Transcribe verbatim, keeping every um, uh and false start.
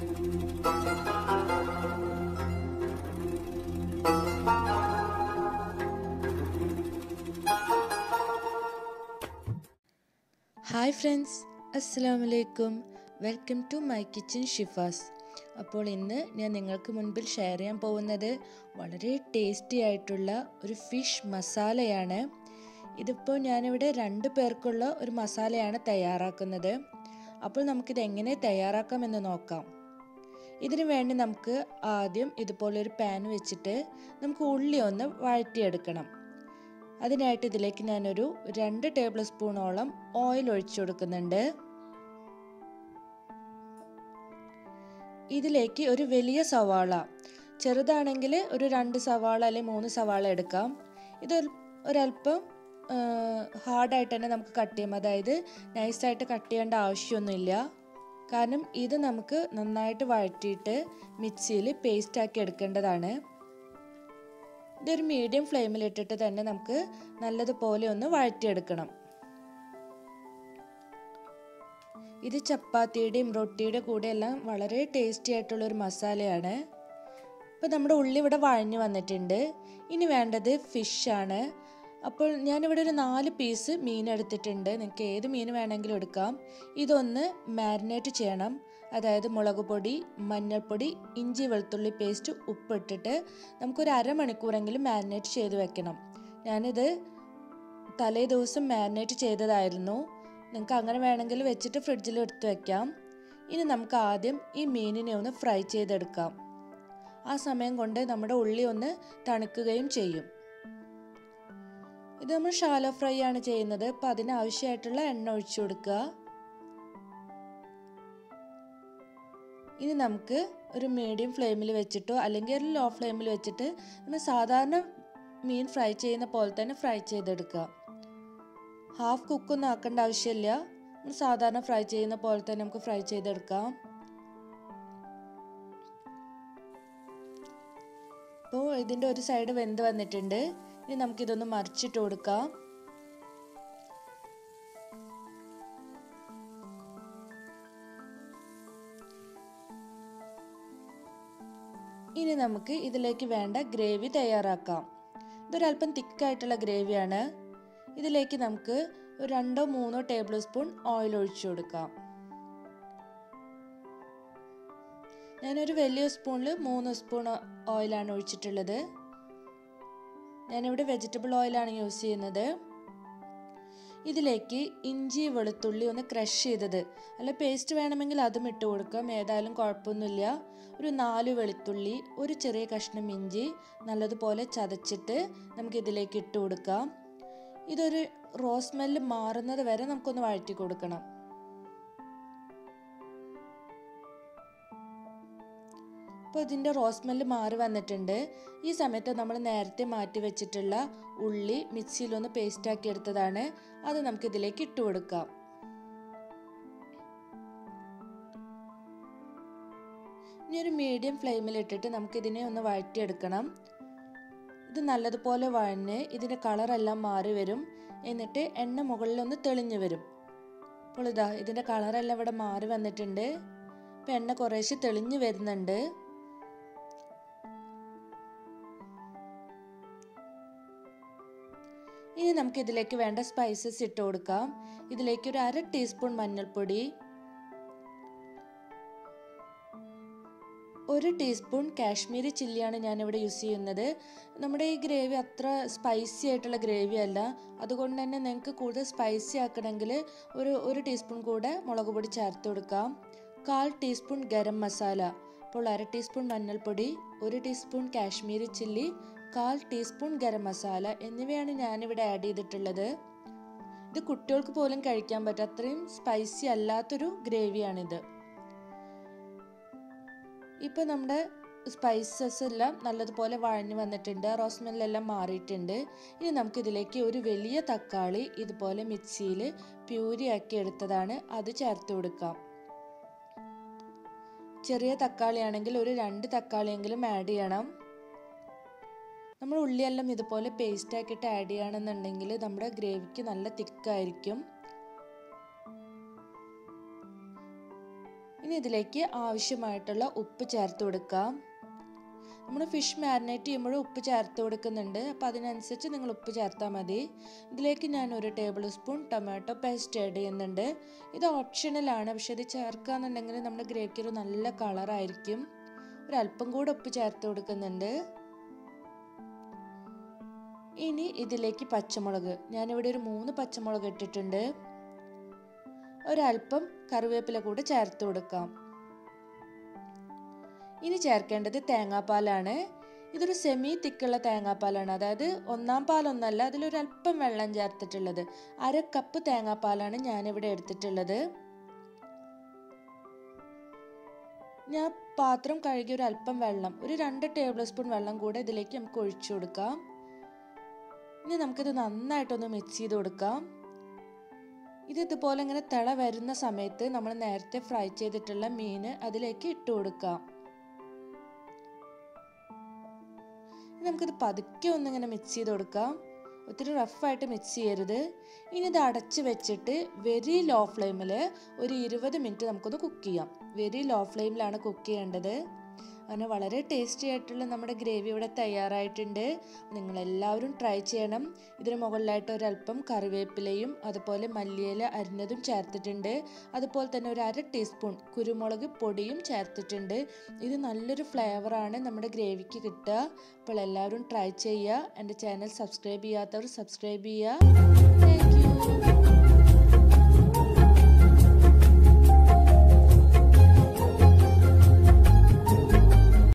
Hi friends, അസ്സലാമു അലൈക്കും. Welcome to my kitchen Shifas. അപ്പോൾ ഇന്ന് ഞാൻ നിങ്ങൾക്ക് മുൻപിൽ ഷെയർ ചെയ്യാൻ പോകുന്നത് വളരെ ടേസ്റ്റി ആയിട്ടുള്ള ഒരു ഫിഷ് മസാലയാണ്. ഇതിപ്പോൾ ഞാനിവിടെ രണ്ട് പേർക്കുള്ള ഒരു മസാലയാണ് തയ്യാറാക്കുന്നത്. അപ്പോൾ നമുക്കിത് എങ്ങനെ തയ്യാറാക്കാമെന്ന് നോക്കാം. ഇതിനു വേണ്ടി നമുക്ക് ആദ്യം ഇതുപോലൊരു പാൻ വെച്ചിട്ട് നമുക്ക് ഉള്ളി ഒന്ന് വഴറ്റിയെടുക്കണം. അതിനായിട്ട് ഇതിലേക്ക് ഞാനൊരു രണ്ട് ടേബിൾ സ്പൂണോളം ഓയിൽ ഒഴിച്ചു കൊടുക്കുന്നുണ്ട്. ഇതിലേക്ക് ഒരു വലിയ സവാള, ചെറുതാണെങ്കിൽ ഒരു രണ്ട് സവാള അല്ലെങ്കിൽ മൂന്ന് സവാള എടുക്കാം. ഇത് ഒരല്പം ഹാർഡായിട്ട് തന്നെ നമുക്ക് കട്ട് ചെയ്യാം, അതായത് നൈസായിട്ട് കട്ട് ചെയ്യേണ്ട ആവശ്യമൊന്നുമില്ല. കാരണം ഇത് നമുക്ക് നന്നായിട്ട് വഴറ്റിയിട്ട് മിക്സിയിൽ പേസ്റ്റാക്കി എടുക്കേണ്ടതാണ്. ഇതൊരു മീഡിയം ഫ്ലെയിമിലിട്ടിട്ട് തന്നെ നമുക്ക് നല്ലതുപോലെ ഒന്ന് വഴറ്റിയെടുക്കണം. ഇത് ചപ്പാത്തിയുടെയും റൊട്ടിയുടെ കൂടെ എല്ലാം വളരെ ടേസ്റ്റി ആയിട്ടുള്ളൊരു മസാലയാണ്. ഇപ്പോൾ നമ്മുടെ ഉള്ളി ഇവിടെ വഴഞ്ഞു വന്നിട്ടുണ്ട്. ഇനി വേണ്ടത് ഫിഷാണ്. അപ്പോൾ ഞാനിവിടെ ഒരു നാല് പീസ് മീൻ എടുത്തിട്ടുണ്ട്. നിങ്ങൾക്ക് ഏത് മീൻ വേണമെങ്കിലും എടുക്കാം. ഇതൊന്ന് മാരിനേറ്റ് ചെയ്യണം. അതായത് മുളക് പൊടി, മഞ്ഞൾപ്പൊടി, ഇഞ്ചി വെളുത്തുള്ളി പേസ്റ്റ്, ഉപ്പിട്ടിട്ട് നമുക്കൊരു അരമണിക്കൂറെങ്കിലും മാരിനേറ്റ് ചെയ്ത് വെക്കണം. ഞാനിത് തലേ ദിവസം മാരിനേറ്റ് ചെയ്തതായിരുന്നു. നിങ്ങൾക്ക് അങ്ങനെ വേണമെങ്കിൽ വെച്ചിട്ട് ഫ്രിഡ്ജിൽ എടുത്ത് വെക്കാം. ഇനി നമുക്ക് ആദ്യം ഈ മീനിനെ ഒന്ന് ഫ്രൈ ചെയ്തെടുക്കാം. ആ സമയം കൊണ്ട് നമ്മുടെ ഉള്ളി ഒന്ന് തണുക്കുകയും ചെയ്യും. ഇത് നമ്മൾ ഷാലോ ഫ്രൈ ആണ് ചെയ്യുന്നത്. അപ്പോൾ അതിനാവശ്യമായിട്ടുള്ള എണ്ണ ഒഴിച്ചു കൊടുക്കുക. ഇനി നമുക്ക് ഒരു മീഡിയം ഫ്ലെയിമിൽ വെച്ചിട്ടോ അല്ലെങ്കിൽ ഒരു ലോ ഫ്ലെയിമിൽ വെച്ചിട്ട് നമ്മൾ സാധാരണ മീൻ ഫ്രൈ ചെയ്യുന്ന പോലെ തന്നെ ഫ്രൈ ചെയ്തെടുക്കുക. ഹാഫ് കുക്കൊന്നും ആക്കേണ്ട ആവശ്യമില്ല. നമ്മൾ സാധാരണ ഫ്രൈ ചെയ്യുന്ന പോലെ തന്നെ നമുക്ക് ഫ്രൈ ചെയ്തെടുക്കാം. ഇപ്പോൾ ഇതിൻ്റെ ഒരു സൈഡ് വെന്ത് വന്നിട്ടുണ്ട്. ഇനി നമുക്കിതൊന്ന് മറിച്ചിട്ട് കൊടുക്കാം. ഇനി നമുക്ക് ഇതിലേക്ക് വേണ്ട ഗ്രേവി തയ്യാറാക്കാം. ഇതൊരല്പം തിക്കായിട്ടുള്ള ഗ്രേവിയാണ്. ഇതിലേക്ക് നമുക്ക് ഒരു രണ്ടോ മൂന്നോ ടേബിൾ സ്പൂൺ ഓയിൽ ഒഴിച്ചു കൊടുക്കാം. ഞാനൊരു വലിയ സ്പൂണിൽ മൂന്ന് സ്പൂൺ ഓയിലാണ് ഒഴിച്ചിട്ടുള്ളത്. ഞാനിവിടെ വെജിറ്റബിൾ ഓയിലാണ് യൂസ് ചെയ്യുന്നത്. ഇതിലേക്ക് ഇഞ്ചി വെളുത്തുള്ളി ഒന്ന് ക്രഷ് ചെയ്തത്, അല്ല പേസ്റ്റ് വേണമെങ്കിൽ അതും ഇട്ട് കൊടുക്കാം, ഏതായാലും കുഴപ്പമൊന്നുമില്ല. ഒരു നാല് വെളുത്തുള്ളി, ഒരു ചെറിയ കഷ്ണം ഇഞ്ചി നല്ലതുപോലെ ചതച്ചിട്ട് നമുക്ക് ഇതിലേക്ക് ഇട്ട് കൊടുക്കാം. ഇതൊരു റോ സ്മെല്ല് മാറുന്നത് വരെ നമുക്കൊന്ന് വഴറ്റി കൊടുക്കണം. അപ്പോൾ ഇതിൻ്റെ റോ സ്മെല്ല് മാറി വന്നിട്ടുണ്ട്. ഈ സമയത്ത് നമ്മൾ നേരത്തെ മാറ്റി വെച്ചിട്ടുള്ള ഉള്ളി മിക്സിയിലൊന്ന് പേസ്റ്റാക്കി എടുത്തതാണ്. അത് നമുക്ക് ഇതിലേക്ക് ഇട്ട് കൊടുക്കാം. ഇനി ഒരു മീഡിയം ഫ്ലെയിമിൽ ഇട്ടിട്ട് നമുക്കിതിനെ ഒന്ന് വഴറ്റിയെടുക്കണം. ഇത് നല്ലതുപോലെ വഴഞ്ഞ് ഇതിൻ്റെ കളറെല്ലാം മാറി വരും. എന്നിട്ട് എണ്ണ മുകളിലൊന്ന് തെളിഞ്ഞു വരും. അപ്പോൾ ഇതാ ഇതിൻ്റെ കളറെല്ലാം ഇവിടെ മാറി വന്നിട്ടുണ്ട്. ഇപ്പം എണ്ണ കുറേശ്ശെ തെളിഞ്ഞു വരുന്നുണ്ട്. ഇനി നമുക്ക് ഇതിലേക്ക് വേണ്ട സ്പൈസസ് ഇട്ട് കൊടുക്കാം. ഇതിലേക്ക് ഒരു അര ടീസ്പൂൺ മഞ്ഞൾപ്പൊടി, ഒരു ടീസ്പൂൺ കാശ്മീരി ചില്ലിയാണ് ഞാനിവിടെ യൂസ് ചെയ്യുന്നത്. നമ്മുടെ ഈ ഗ്രേവി അത്ര സ്പൈസി ആയിട്ടുള്ള ഗ്രേവി അല്ല. അതുകൊണ്ട് തന്നെ നിങ്ങൾക്ക് കൂടുതൽ സ്പൈസി ആക്കണമെങ്കിൽ ഒരു ഒരു ടീസ്പൂൺ കൂടെ മുളക് പൊടി ചേർത്ത് കൊടുക്കാം. കാൽ ടീസ്പൂൺ ഗരം മസാല, അപ്പോൾ അര ടീസ്പൂൺ മഞ്ഞൾപ്പൊടി, ഒരു ടീസ്പൂൺ കാശ്മീരി ചില്ലി, കാൽ ടീസ്പൂൺ ഗരം മസാല എന്നിവയാണ് ഞാനിവിടെ ആഡ് ചെയ്തിട്ടുള്ളത്. ഇത് കുട്ടികൾക്ക് പോലും കഴിക്കാൻ പറ്റും, അത്രയും സ്പൈസി അല്ലാത്തൊരു ഗ്രേവിയാണിത്. ഇപ്പോൾ നമ്മുടെ സ്പൈസസ് എല്ലാം നല്ലതുപോലെ വഴഞ്ഞു വന്നിട്ടുണ്ട്. റോസ്മെല്ലെല്ലാം മാറിയിട്ടുണ്ട്. ഇനി നമുക്കിതിലേക്ക് ഒരു വലിയ തക്കാളി ഇതുപോലെ മിക്സിയിൽ പ്യൂരിയാക്കി എടുത്തതാണ്, അത് ചേർത്ത് കൊടുക്കാം. ചെറിയ തക്കാളി ആണെങ്കിൽ ഒരു രണ്ട് തക്കാളിയെങ്കിലും ആഡ് ചെയ്യണം. നമ്മൾ ഉള്ളിയെല്ലാം ഇതുപോലെ പേസ്റ്റ് ആക്കിയിട്ട് ആഡ് ചെയ്യുകയാണെന്നുണ്ടെങ്കിൽ നമ്മുടെ ഗ്രേവിക്ക് നല്ല തിക്കായിരിക്കും. ഇനി ഇനി ഇതിലേക്ക് ആവശ്യമായിട്ടുള്ള ഉപ്പ് ചേർത്ത് കൊടുക്കാം. നമ്മൾ ഫിഷ് മാരിനേറ്റ് ചെയ്യുമ്പോൾ ഉപ്പ് ചേർത്ത് കൊടുക്കുന്നുണ്ട്, അപ്പോൾ അതിനനുസരിച്ച് നിങ്ങൾ ഉപ്പ് ചേർത്താൽ മതി. ഇതിലേക്ക് ഞാൻ ഒരു tablespoon tomato paste add ചെയ്യുന്നുണ്ട്. ഇത് ഓപ്ഷണലാണ്, പക്ഷെ ഇത് ചേർക്കുകയെന്നുണ്ടെങ്കിൽ നമ്മുടെ ഗ്രേവിക്ക് ഒരു നല്ല കളറായിരിക്കും. ഒരല്പം കൂടെ ഉപ്പ് ചേർത്ത് കൊടുക്കുന്നുണ്ട്. ഇനി ഇതിലേക്ക് പച്ചമുളക്, ഞാനിവിടെ ഒരു മൂന്ന് പച്ചമുളക് ഇട്ടിട്ടുണ്ട്. ഒരല്പം കറിവേപ്പില കൂടെ ചേർത്ത് കൊടുക്കാം. ഇനി ചേർക്കേണ്ടത് തേങ്ങാപ്പാലാണ്. ഇതൊരു സെമി തിക്കുള്ള തേങ്ങാപ്പാലാണ്, അതായത് ഒന്നാം പാലൊന്നല്ല, അതിലൊരല്പം വെള്ളം ചേർത്തിട്ടുള്ളത്. അര കപ്പ് തേങ്ങാപ്പാലാണ് ഞാനിവിടെ എടുത്തിട്ടുള്ളത്. ഞാൻ പാത്രം കഴുകി ഒരു അല്പം വെള്ളം, ഒരു രണ്ട് ടേബിൾ സ്പൂൺ വെള്ളം കൂടെ ഇതിലേക്ക് നമുക്ക് ഒഴിച്ചു കൊടുക്കാം. ഇനി നമുക്കിത് നന്നായിട്ടൊന്ന് മിക്സ് ചെയ്ത് കൊടുക്കാം. ഇത് ഇതുപോലെ ഇങ്ങനെ തിള വരുന്ന സമയത്ത് നമ്മൾ നേരത്തെ ഫ്രൈ ചെയ്തിട്ടുള്ള മീൻ അതിലേക്ക് ഇട്ട് കൊടുക്കാം. നമുക്കിത് പതുക്കെ ഒന്നിങ്ങനെ മിക്സ് ചെയ്ത് കൊടുക്കാം, ഒത്തിരി റഫായിട്ട് മിക്സ് ചെയ്യരുത്. ഇനി ഇത് അടച്ച് വെച്ചിട്ട് വെരി ലോ ഫ്ലെയിമിൽ ഒരു ഇരുപത് മിനിറ്റ് നമുക്കൊന്ന് കുക്ക് ചെയ്യാം. വെരി ലോ ഫ്ലെയിമിലാണ് കുക്ക് ചെയ്യേണ്ടത്. അങ്ങനെ വളരെ ടേസ്റ്റി ആയിട്ടുള്ള നമ്മുടെ ഗ്രേവി ഇവിടെ തയ്യാറായിട്ടുണ്ട്. നിങ്ങളെല്ലാവരും ട്രൈ ചെയ്യണം. ഇതിന് മുകളിലായിട്ട് ഒരല്പം കറിവേപ്പിലയും അതുപോലെ മല്ലിയില അരിഞ്ഞതും ചേർത്തിട്ടുണ്ട്. അതുപോലെ തന്നെ ഒരു അര ടീസ്പൂൺ കുരുമുളക് പൊടിയും ചേർത്തിട്ടുണ്ട്. ഇത് നല്ലൊരു ഫ്ലേവറാണ് നമ്മുടെ ഗ്രേവിക്ക് കിട്ടുക. അപ്പോൾ എല്ലാവരും ട്രൈ ചെയ്യുക. എൻ്റെ ചാനൽ സബ്സ്ക്രൈബ് ചെയ്യാത്തവർ സബ്സ്ക്രൈബ് ചെയ്യുക. Thank U.